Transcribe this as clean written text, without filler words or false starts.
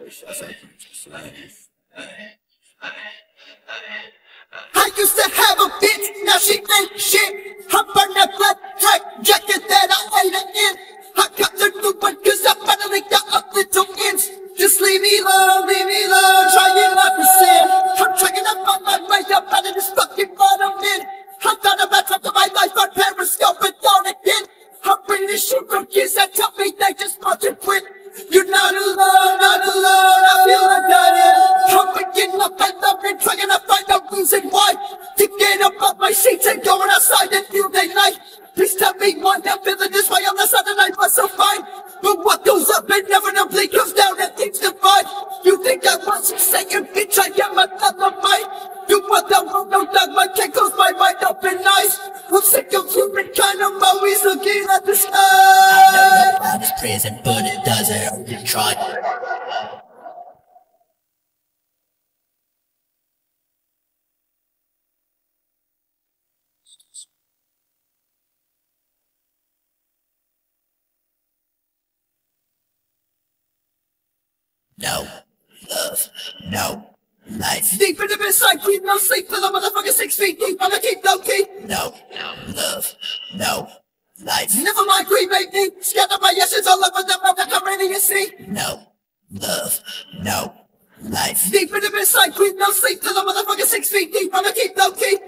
I used to have a bitch, now she ain't shit. I burned that black track jacket that I ate it in. I got the new one cause I finally got a little inch. Just leave me alone, trying not to sin. I'm trying to find my way up out of this fucking bottom in. I thought about dropping my life on Periscope and thought again. I'm bringing this shit from kids that tell me they just want to quit. You're not alone, I feel like dying. I'm waking up and loving, trying to find a reason why to get up off my sheets and going outside and feel the night. Please tell me why I'm feeling this way on the Saturday night was so fine. But what goes up inevitably comes down and things divide. You think I want you saying, bitch, I am another mind. You want the world, no doubt, my can't close my mind up in eyes. I'm sick of human kind, I'm always looking at the sky. I know your mind is prison, but it doesn't hurt to try. No love, no life. Deep in the midnight, keep no sleep till I'm motherfucking 6 feet deep. I'ma keep low key. No love, no life. Never mind, cremate me. Scatter my ashes all over the map that I'm ready to see. No love, no life. Deep in the midnight, keep no sleep till I'm motherfucking 6 feet deep. I'ma keep low key.